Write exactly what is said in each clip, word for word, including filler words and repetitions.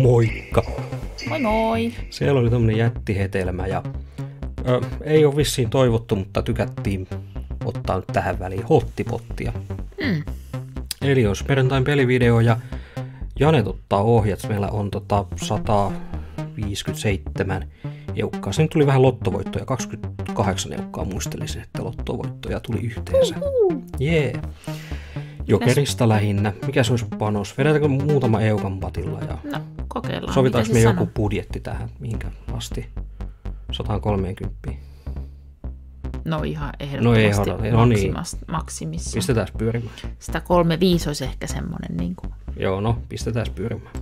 Moikka! Moi moi! Siellä oli tämmönen jättihetelmä ja ö, ei ole vissiin toivottu, mutta tykättiin ottaa nyt tähän väliin hottipottia. Mm. Eli jos perjantain pelivideo ja Janet ottaa ohjat, meillä on tota sata viisikymmentäseitsemän eukkaa. Sen tuli vähän lottovoittoja, kaksikymmentäkahdeksan eukkaa muistelisin, että lottovoittoja tuli yhteensä. Jee. Yeah. Jokerista lähinnä. Mikä se olisi panos? Vedetäänkö muutama eukan patilla? Ja no, kokeillaan. sovitaanko me joku sanoo? budjetti tähän? Mihinkä asti? sata kolmekymmentä. No ihan No ei ehdottomasti hoda. No niin. maksimas- maksimissa. Pistetään pyörimään. Sitä kolme viisi olisi ehkä semmonen niinku. Joo, no, pistetään pyörimään.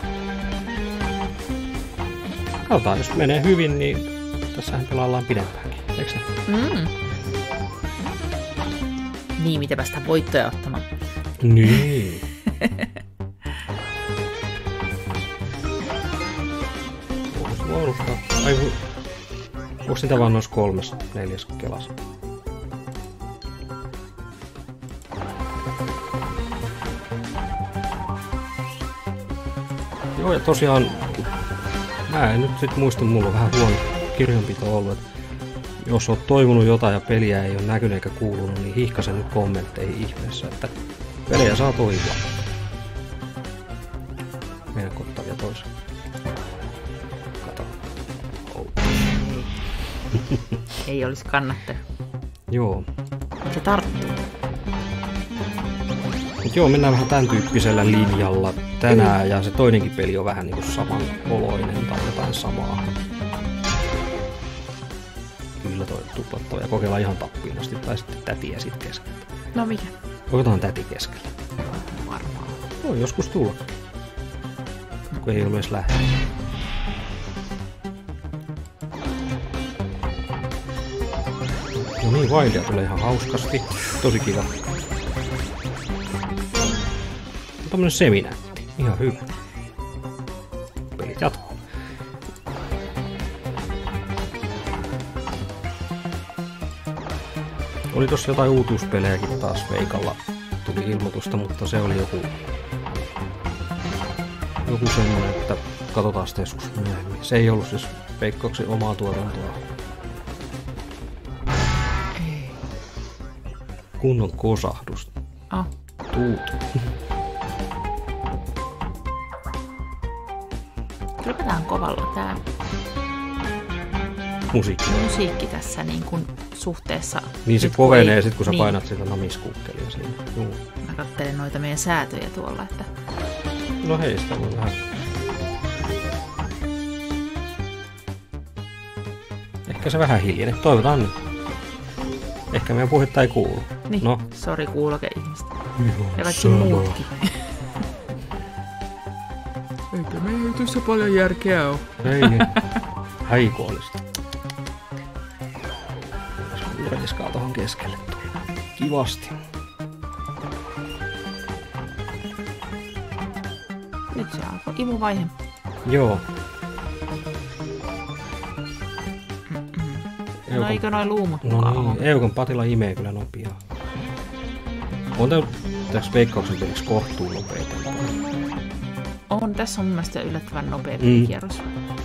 Katsotaan, jos menee hyvin, niin tässähän pelaillaan pidempäänkin. Eikö se? Mm. Niin, mitä päästä voittoja ottamaan. Niin. Voisi vuorustaa. Ai, onko sitä vaan noissa kolmessa, neljäs kelassa? Joo, ja tosiaan, mä en nyt sit muista, mulla on vähän huono kirjanpito ollut, että jos oot toivonut jotain ja peliä ei ole näkynyt eikä kuulunut, niin hihkasen nyt kommentteihin ihmeessä, että pelejä saa toivoa. Meidän kottavia toisen. Kato. Oh. Ei olisi kannattanut. Joo. Se tarttuu. Mut joo, mennään vähän tämän tyyppisellä linjalla tänään, ja se toinenkin peli on vähän niinku samanoloinen tai jotain samaa. Kyllä toi tuplattava ja kokeillaan ihan tappiin asti, tai sitten tätiä sit keskellä. No mikä? Kokeillaan täti keskellä. Varmaan. Voi joskus tulla. Kun ei ole edes lähtenyt. No niin, Wildia tulee ihan hauskasti. Tosi kiva. Tämmönen seminätti. Ihan hyvä. Pelit jatkuu. Oli tossa jotain uutuuspelejäkin taas Veikalla. Tuli ilmoitusta, mutta se oli joku... Joku semmoinen, että katsotaan sitä joskus myöhemmin. Se ei ollut siis Veikkauksen omaa tuotantoa. Ei. Kunnon kosahdus. Ah. Tuut. Kyllä tää on kovalla tää Musiikki. musiikki tässä niin kuin suhteessa. Niin se nyt kun kovenee ei- sit kun sä niin. painat sitä namiskuukkelia siinä. Juu. Mä katselen noita meidän säätöjä tuolla, että No hei, sitä voi vähän... Ehkä se vähän hiljenee. Toivotaan nyt. Ehkä meidän puhetta ei kuulu. niin, No. sori kuuloke ihmistä. Joo, Ja kaikki muutkin. Eipä meidän jutussa paljon järkeä oo. Ei, haikuolista. Uudeskaan tohon keskelle tulla. Kivasti. Nyt se alkoi imuvaihe. Joo. No Eukan- eikö noi luumut No mukaan niin, oo? Eukan patilla imee kyllä nopeaa. On tää tässä Veikkauksen peliksi kohtuun nopeita. On, tässä on mun mielestä yllättävän nopea Mm. kierros.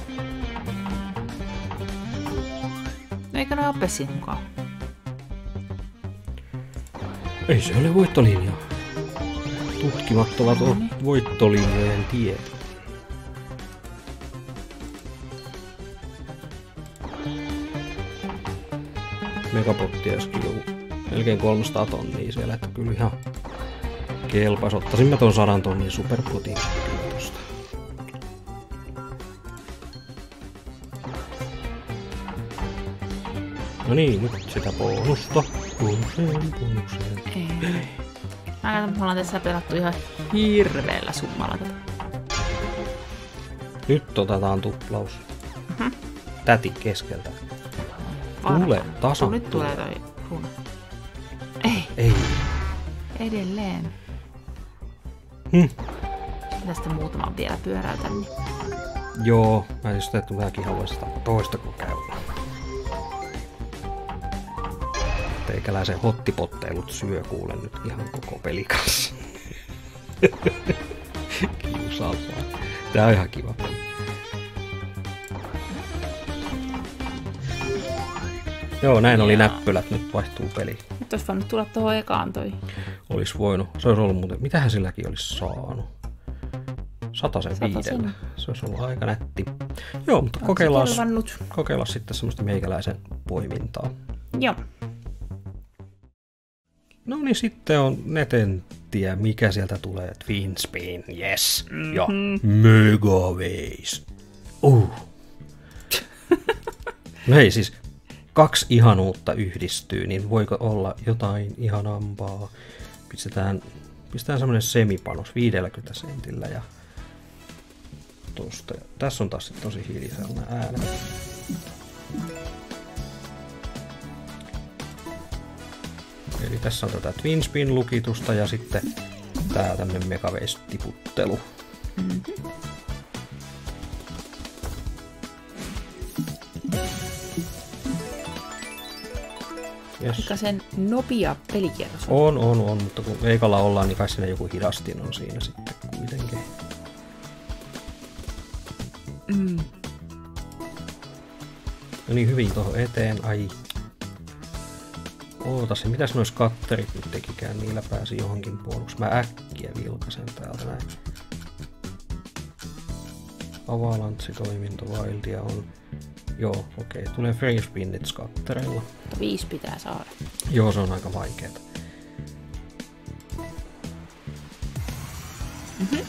No eikö noi oo pesiin mukaan? Ei se ole voittolinja. Tutkimattomat No on niin. voittolinjojen tiet. Megapottia joskin joku melkein kolmesataa tonnia siellä, että kyllä ihan kelpas. Ottaisin mä ton sadan tonnin superpotin kyllä tosta. No niin, nyt sitä bonusta. Bonuseen, bonuseen. Ei. Mä katson, me ollaan tässä pelattu ihan hirveellä summalla tätä. Nyt otetaan tuplaus. Mhm. Täti keskeltä. Varmaan. Tule, tasan Nyt tulee toi runa. Ei, Ei. edelleen. Hm. Tästä muutaman vielä pyöräytän. Niin. Joo, mä just että mäkin haluaisin sitä toista kun käy. Teikäläisen hottipotteilut syö kuule nyt ihan koko peli kanssa. Kiusaavaa. Tää on ihan kiva. Joo, näin oli näppylät. Nyt vaihtuu peli. Nyt olisi voinut tulla tuohon ekaan toi. Olis voinut. Se olisi ollut muuten... Mitähän silläkin olisi saanut? Satasen viidellä. Se olisi ollut aika nätti. Joo, mutta kokeillaan, kokeillaan sitten semmoista meikäläisen poimintaa. Joo. No niin, sitten on netenttiä. Mikä sieltä tulee? Twin Spin, yes. Mm-hmm. Ja Megaways. Uh. No hei, siis kaksi ihanuutta yhdistyy, niin voiko olla jotain ihanampaa? Pistetään, pistetään semmoinen semipanos viidelläkymmenellä sentillä ja tosta. Tässä on taas sitten tosi hiljaisella ääni. Eli tässä on tätä Twin Spin -lukitusta ja sitten tää tämmönen Megaways-tiputtelu. Mm-hmm. Yes. Aika sen nopea pelikierros on. On, on, mutta kun Veikalla ollaan, niin kai siinä joku hidastin on siinä sitten kuitenkin. Mm. No niin, hyvin tuohon eteen. Ai. Ootas, mitäs nois katterit nyt tekikään? Niillä pääsi johonkin puoluksi. Mä äkkiä vilkasen täältä näin. Avalanssitoiminto Wildia on. Joo, okei. Okay. Tulee free spinnit skattereilla. Viisi pitää saada. Joo, se on aika vaikeeta. Mm-hmm.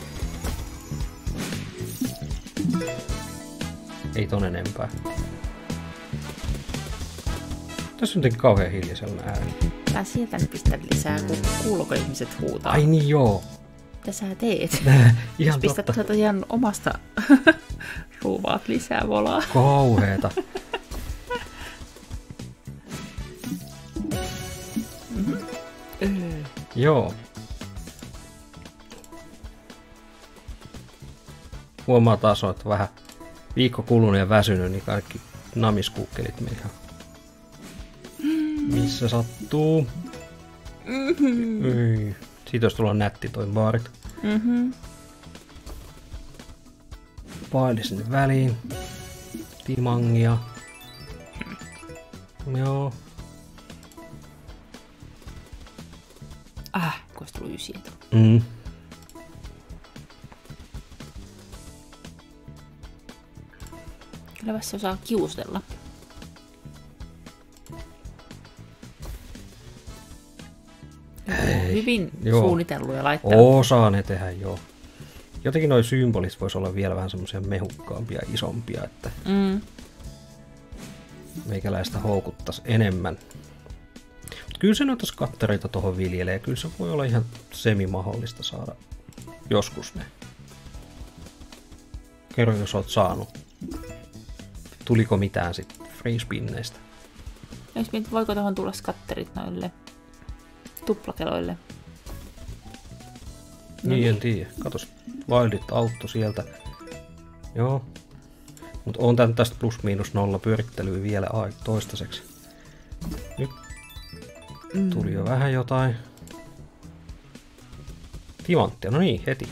Ei ton enempää. Tässä on jotenkin kauhean hiljaisella ääni. Tää sieltä nyt pistää lisää, kun kuuluuko ihmiset huutaa. Ai niin joo. Mitä sä teet? Ihan pistät totta. Pistät ihan omasta ruuvaat lisää volaa. Kauheeta. Mm-hmm. öö. Joo. Huomaa taas, että vähän viikko kulunut ja väsynyt, niin kaikki namiskukkelit meni ihan missä sattuu. Mm-hmm. Ei. Siitä olisi tullut nätti toi baarit. Mm-hmm. Paili sinne väliin. Timangia. Joo. Ah, kun olisi tullut ysiä. Mm. Kyllä se osaa kiusella. Ei, hyvin joo. Suunnitelluja laitteita. Osaa ne tehdä, joo. Jotenkin noi symbolit vois olla vielä vähän semmoisia mehukkaampia, isompia, että mm. meikäläistä houkuttais enemmän. Mut kyllä se noita skattereita tohon viljelee. Kyllä se voi olla ihan semi-mahdollista saada joskus ne. Kerro, jos oot saanut. Tuliko mitään sit free spinneistä? Voiko tuohon tulla skatterit noille tuplakeloille? Niin, en tiedä. Katos, Wildit autto sieltä. Joo. Mut on tän tästä plus miinus nolla pyörittelyä vielä toistaiseksi. Nyt mm. tuli jo vähän jotain. Timanttia, no niin, heti.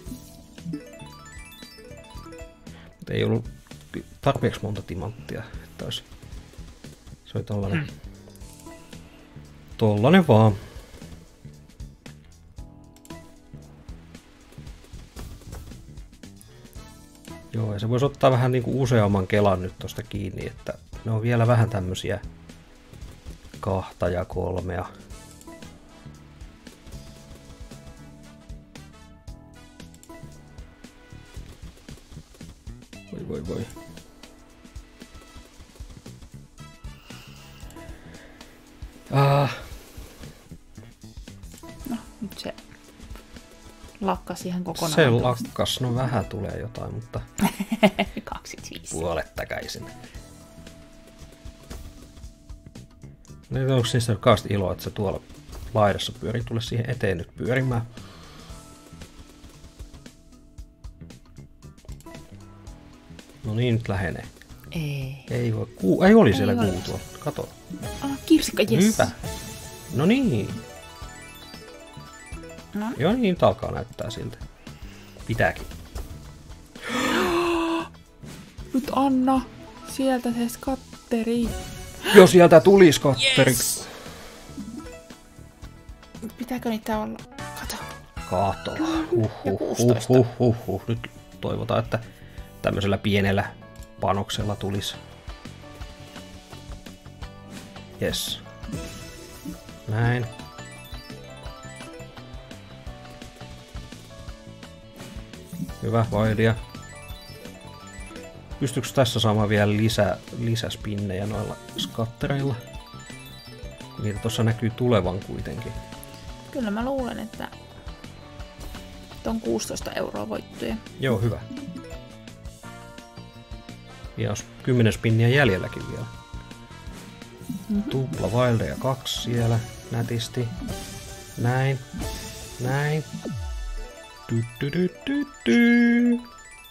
Mut ei ollut tarpeeksi monta timanttia, että olisi. Se oli tollanen. Mm. Tollanen vaan. Joo, ja se voisi ottaa vähän niinku useamman kelan nyt tosta kiinni, että ne on vielä vähän tämmösiä kahta ja kolmea. Voi voi voi. Ah. No, nyt se lakkas ihan kokonaan. Se lakkas, no vähän tulee jotain, mutta kaksikymmentäviisi. Puolet takaisin. No, onko niistä kauheasti iloa, että se tuolla laidassa pyörii? Tule siihen eteen nyt pyörimään. No niin, nyt lähenee. Ei. Ei voi. Kuu, ei oli siellä kuu tuolla. Kato. Ah, kirsikka, jes. Hyvä. No niin. No. Joo, niin alkaa näyttää siltä. Pitääkin. Nyt anna sieltä se skatteri. Jo sieltä tuli skatteri. Yes. Pitääkö niitä olla? Kato. Kato. Huh, huh, huh, huh, huh, huh. Nyt toivotaan, että tämmöisellä pienellä panoksella tulisi. Yes. Näin. Hyvä, vailia. Pystyykö tässä saamaan vielä lisää, lisäspinnejä noilla skattereilla? Niitä tuossa näkyy tulevan kuitenkin. Kyllä mä luulen, että on kuusitoista euroa voittoja. Joo, hyvä. Ja jos kymmenen spinniä jäljelläkin vielä. Mm-hmm. Tupla wildeja kaksi siellä nätisti. Näin. Näin. Du, du, du, du, du.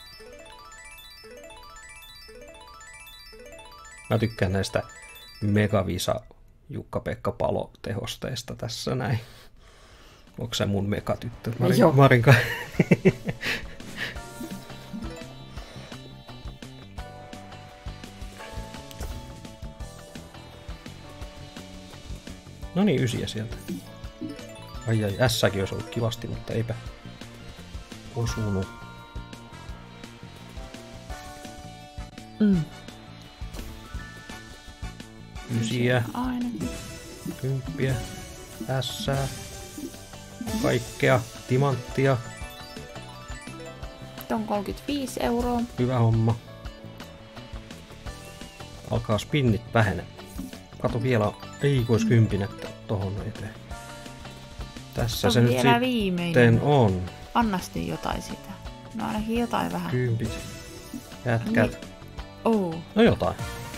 Mä tykkään näistä Megavisa Jukka-Pekka Palo-tehosteista tässä näin. Onko se mun megatyttö? Marin, Joo. Marinka. No niin, ysiä sieltä. Ai ai, ässäkin olisi ollut kivasti, mutta eipä osunut. Mm. Ysiä, Ainakin. kymppiä, ässää, kaikkea, timanttia. On kolmekymmentäviisi euroa. Hyvä homma. Alkaa spinnit vähene. Kato vielä, ei vois kympinettä tohon eteen. Tässä on se nyt vielä viimeinen. sitten on. Annasti jotain sitä. No ainakin jotain vähän. Kympit. Jätkät. Niin. Oh. No jotain.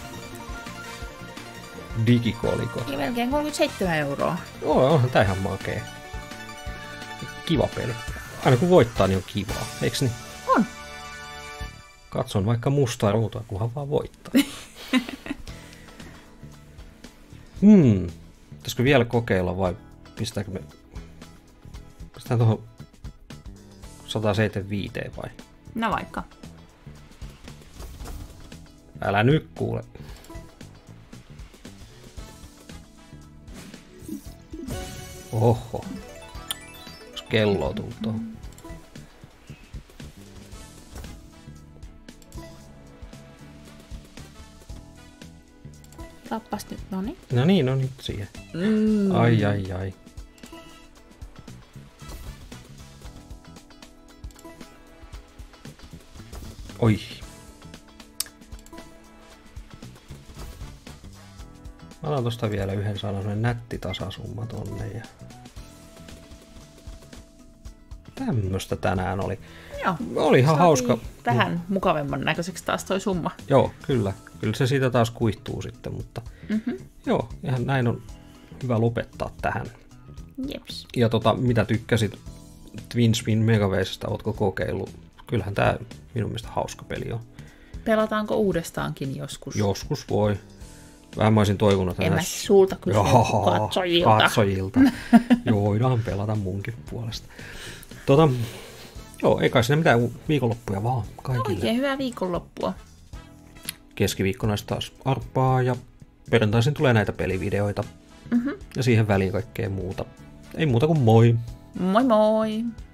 Digikoliko. Ja melkein kolmekymmentäseitsemän euroa. Joo, onhan tää ihan makee. Kiva peli. Aina kun voittaa, niin on kivaa. Eiks niin? On. Katson vaikka mustaa ruutua, kunhan vaan voittaa. hmm. Pitäisikö vielä kokeilla vai pistääkö me... Pistetään tuohon sata seitsemänkymmentäviisi vai? No vaikka. Älä nyt kuule. Oho. Onks kelloa tullut tuohon? Tappas nyt, noniin. No niin, no nyt siihen. Mm. Ai ai ai. Oi. Mä otan tosta vielä yhden sanan nätti tasasumma tonne ja... Tämmöstä tänään oli. Joo. Oli ihan hauska. Vähän mukavemman näköiseksi taas toi summa. Joo, kyllä. Kyllä se siitä taas kuihtuu sitten, mutta Mm-hmm. joo, ihan näin on hyvä lopettaa tähän. Jeps. Ja tota, mitä tykkäsit Twin Spin Megawaysista, ootko kokeillut? Kyllähän tää minun mielestä hauska peli on. Pelataanko uudestaankin joskus? Joskus voi. Vähän mä olisin toivonut, että En mä näissä... sulta kysyä Joo, katsojilta. katsojilta. Joo, voidaan pelata munkin puolesta. Tota, joo, ei kai siinä mitään viikonloppuja vaan kaikille. Oikein hyvää viikonloppua. Keskiviikkona taas arppaa ja perjantaisin tulee näitä pelivideoita. Mm-hmm. Ja siihen väliin kaikkea muuta. Ei muuta kuin moi! Moi moi!